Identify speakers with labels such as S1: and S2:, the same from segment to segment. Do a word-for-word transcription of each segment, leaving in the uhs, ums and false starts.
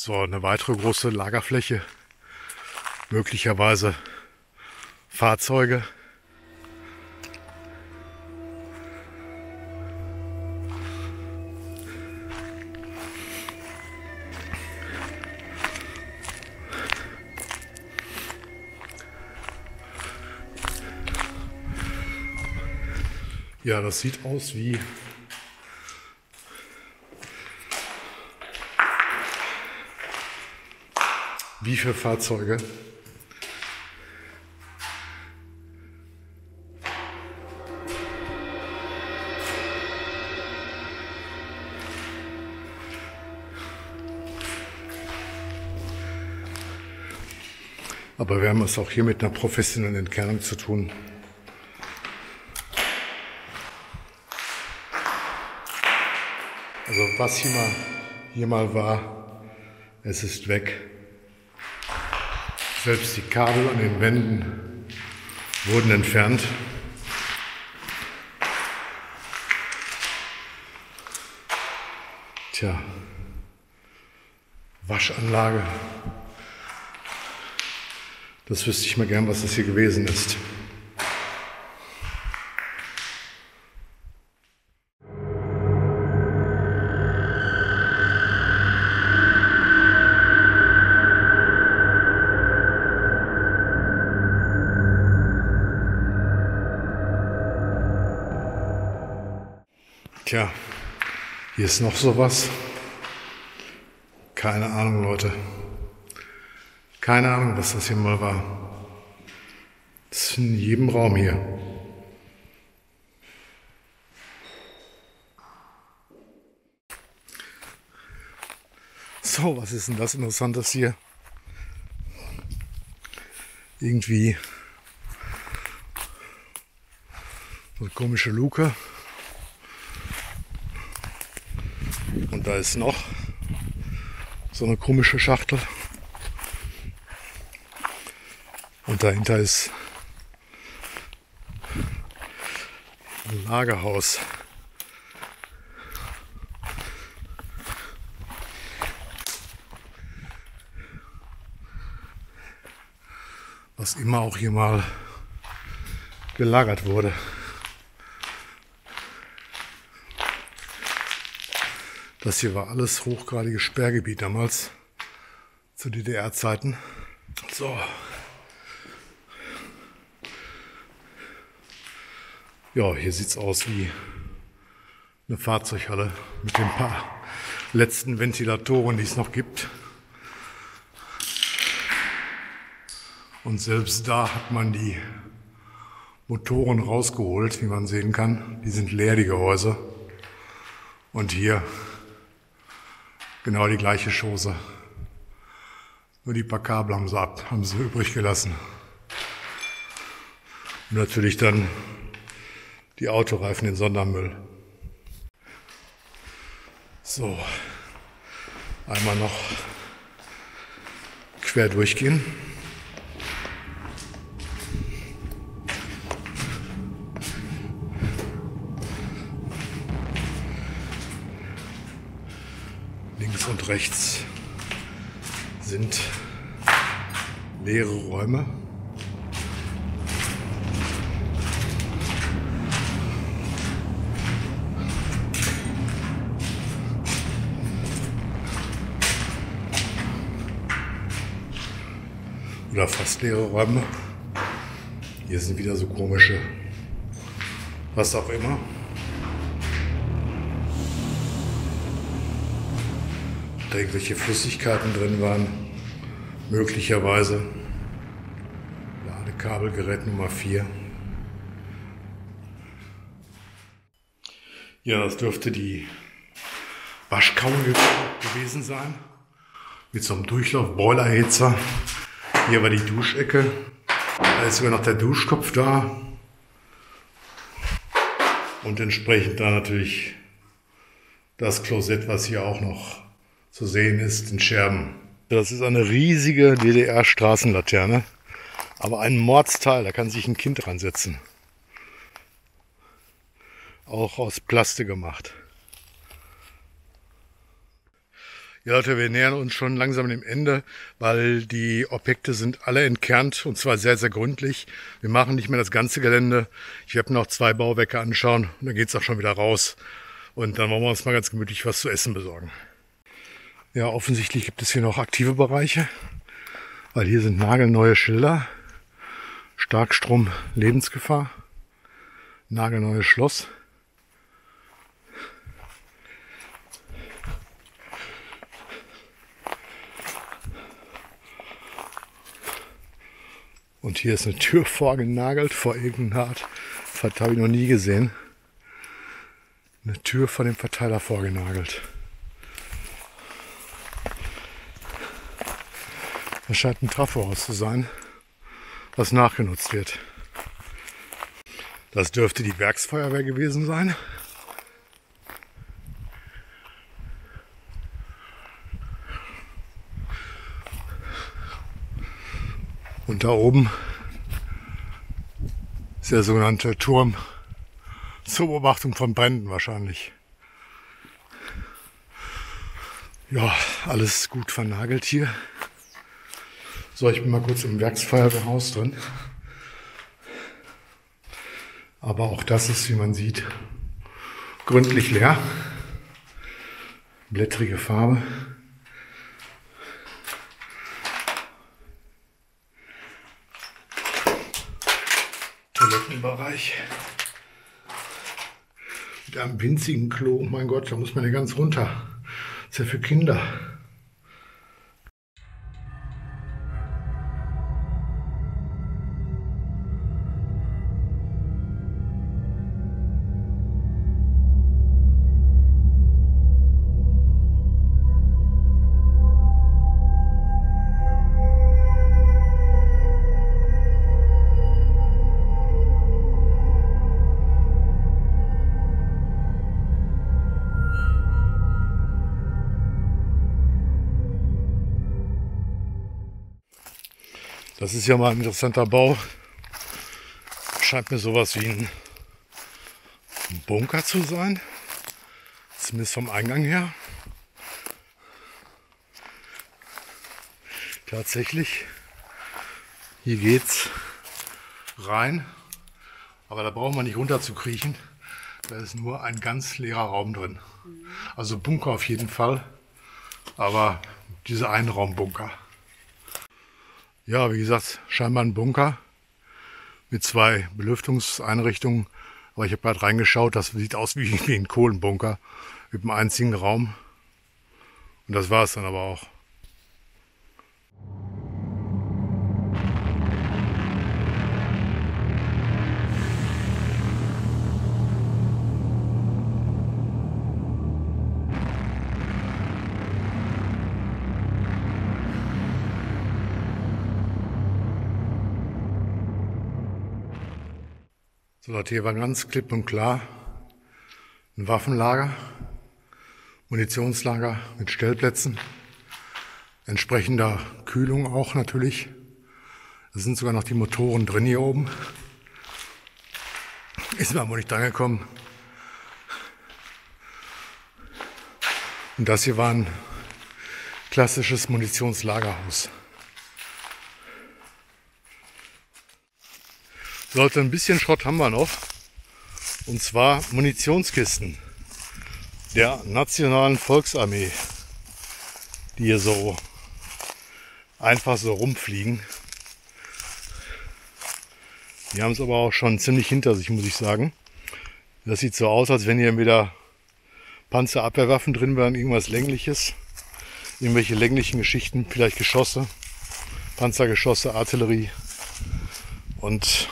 S1: So, eine weitere große Lagerfläche, möglicherweise Fahrzeuge. Ja, das sieht aus wie wie für Fahrzeuge. Aber wir haben es auch hier mit einer professionellen Entkernung zu tun. Also was hier mal, hier mal war, es ist weg. Selbst die Kabel an den Wänden wurden entfernt. Tja, Waschanlage. Das wüsste ich mal gern, was das hier gewesen ist. Tja, hier ist noch sowas. Keine Ahnung, Leute. Keine Ahnung, was das hier mal war. Das ist in jedem Raum hier. So, was ist denn das Interessantes hier? Irgendwie so eine komische Luke. Und da ist noch so eine komische Schachtel. Und dahinter ist ein Lagerhaus. Was immer auch hier mal gelagert wurde. Das hier war alles hochgradiges Sperrgebiet damals, zu D D R-Zeiten. So. Ja, hier sieht es aus wie eine Fahrzeughalle mit den paar letzten Ventilatoren, die es noch gibt. Und selbst da hat man die Motoren rausgeholt, wie man sehen kann. Die sind leer, die Gehäuse. Und hier genau die gleiche Chose. Nur die paar Kabel haben sie ab, haben sie übrig gelassen. Und natürlich dann die Autoreifen in Sondermüll. So, einmal noch quer durchgehen. Links und rechts sind leere Räume. Oder fast leere Räume. Hier sind wieder so komische, was auch immer. Da irgendwelche Flüssigkeiten drin waren, möglicherweise. Ladekabelgerät Nummer vier. Ja, das dürfte die Waschkammer gewesen sein. Mit so einem Durchlauf-Boilerhitzer. Hier war die Duschecke. Da ist sogar noch der Duschkopf da. Und entsprechend da natürlich das Klosett, was hier auch noch zu sehen ist, in Scherben. Das ist eine riesige D D R-Straßenlaterne. Aber ein Mordsteil, da kann sich ein Kind dran setzen. Auch aus Plastik gemacht. Ja Leute, wir nähern uns schon langsam dem Ende, weil die Objekte sind alle entkernt und zwar sehr, sehr gründlich. Wir machen nicht mehr das ganze Gelände. Ich werde noch zwei Bauwerke anschauen und dann geht es auch schon wieder raus. Und dann wollen wir uns mal ganz gemütlich was zu essen besorgen. Ja, offensichtlich gibt es hier noch aktive Bereiche, weil hier sind nagelneue Schilder. Starkstrom, Lebensgefahr. Nagelneues Schloss. Und hier ist eine Tür vorgenagelt vor irgendeiner Art. Das habe ich noch nie gesehen. Eine Tür vor dem Verteiler vorgenagelt. Das scheint ein Trafohaus zu sein, was nachgenutzt wird. Das dürfte die Werksfeuerwehr gewesen sein. Und da oben ist der sogenannte Turm zur Beobachtung von Bränden wahrscheinlich. Ja, alles gut vernagelt hier. So, ich bin mal kurz im Werksfeuerwehrhaus drin. Aber auch das ist, wie man sieht, gründlich leer. Blättrige Farbe. Toilettenbereich. Mit einem winzigen Klo. Oh mein Gott, da muss man ja ganz runter. Das ist ja für Kinder. Das ist ja mal ein interessanter Bau. Scheint mir sowas wie ein Bunker zu sein. Zumindest vom Eingang her. Tatsächlich. Hier geht's rein. Aber da braucht man nicht runter zu kriechen. Da ist nur ein ganz leerer Raum drin. Also Bunker auf jeden Fall. Aber diese Einraumbunker. Ja, wie gesagt, scheinbar ein Bunker mit zwei Belüftungseinrichtungen. Aber ich habe gerade reingeschaut, das sieht aus wie, wie ein Kohlenbunker mit einem einzigen Raum. Und das war es dann aber auch. So, das hier war ganz klipp und klar ein Waffenlager, Munitionslager mit Stellplätzen, entsprechender Kühlung auch natürlich. Da sind sogar noch die Motoren drin hier oben. Ist mir aber nicht dran gekommen. Und das hier war ein klassisches Munitionslagerhaus. Leute, ein bisschen Schrott haben wir noch. Und zwar Munitionskisten der Nationalen Volksarmee, die hier so einfach so rumfliegen. Die haben es aber auch schon ziemlich hinter sich, muss ich sagen. Das sieht so aus, als wenn hier wieder Panzerabwehrwaffen drin wären, irgendwas Längliches. Irgendwelche länglichen Geschichten, vielleicht Geschosse, Panzergeschosse, Artillerie und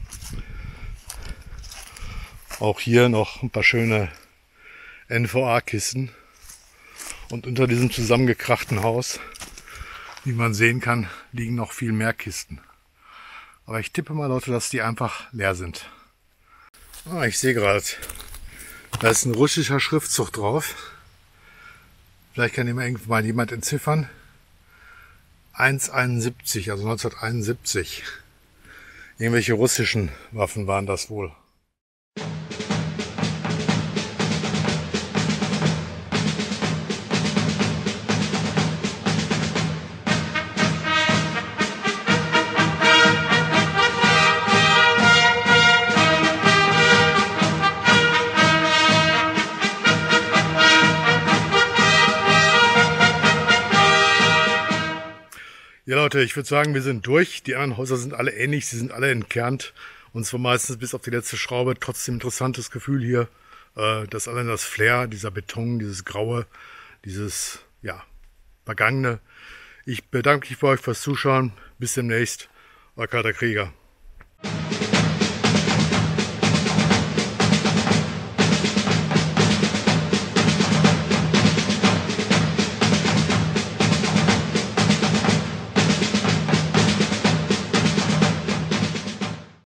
S1: auch hier noch ein paar schöne N V A-Kisten. Und unter diesem zusammengekrachten Haus, wie man sehen kann, liegen noch viel mehr Kisten. Aber ich tippe mal, Leute, dass die einfach leer sind. Ah, ich sehe gerade, da ist ein russischer Schriftzug drauf. Vielleicht kann immer irgendwann mal jemand entziffern. eins einundsiebzig, also neunzehnhunderteinundsiebzig. Irgendwelche russischen Waffen waren das wohl. Ja Leute, ich würde sagen, wir sind durch. Die anderen Häuser sind alle ähnlich, sie sind alle entkernt. Und zwar meistens bis auf die letzte Schraube. Trotzdem interessantes Gefühl hier. Äh, das allein das Flair, dieser Beton, dieses Graue, dieses, ja, Vergangene. Ich bedanke mich bei euch fürs Zuschauen. Bis demnächst. Euer Kater Krieger.